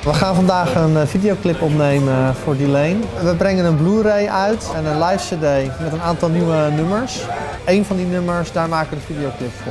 We gaan vandaag een videoclip opnemen voor Delane. We brengen een Blu-ray uit en een live CD met een aantal nieuwe nummers. Eén van die nummers, daar maken we de videoclip voor.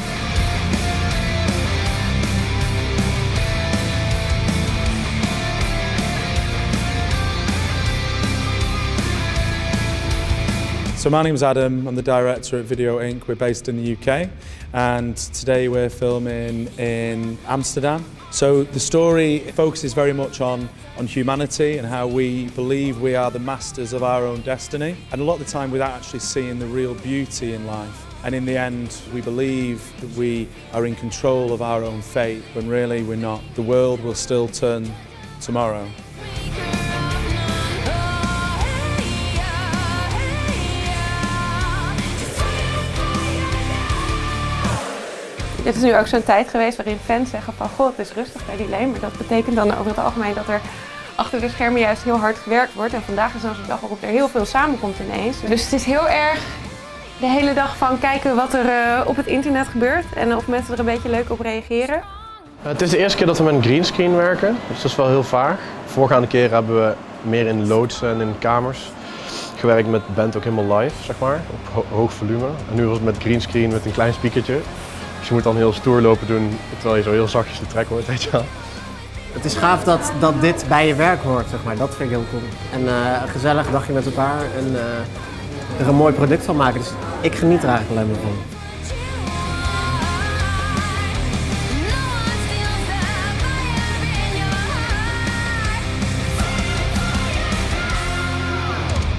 So my name is Adam, I'm the director at Video Inc. We're based in the UK and today we're filming in Amsterdam. So the story focuses very much on humanity and how we believe we are the masters of our own destiny, and a lot of the time without actually seeing the real beauty in life. And in the end we believe that we are in control of our own fate when really we're not. The world will still turn tomorrow. Dit is nu ook zo'n tijd geweest waarin fans zeggen van goh, het is rustig bij Delane, maar dat betekent dan over het algemeen dat er achter de schermen juist heel hard gewerkt wordt. En vandaag is dan zo'n dag waarop er heel veel samenkomt ineens. Dus het is heel erg de hele dag van kijken wat er op het internet gebeurt en of mensen er een beetje leuk op reageren. Het is de eerste keer dat we met een greenscreen werken, dus dat is wel heel vaag. De voorgaande keren hebben we meer in loods en in kamers gewerkt met de band ook helemaal live, zeg maar, op hoog volume. En nu was het met greenscreen met een klein speakertje. Dus je moet dan heel stoer lopen doen, terwijl je zo heel zachtjes de track hoort, weet je wel. Het is gaaf dat dit bij je werk hoort, zeg maar. Dat vind ik heel cool. En een gezellig dagje met elkaar en er een mooi product van maken. Dus ik geniet er eigenlijk alleen maar van.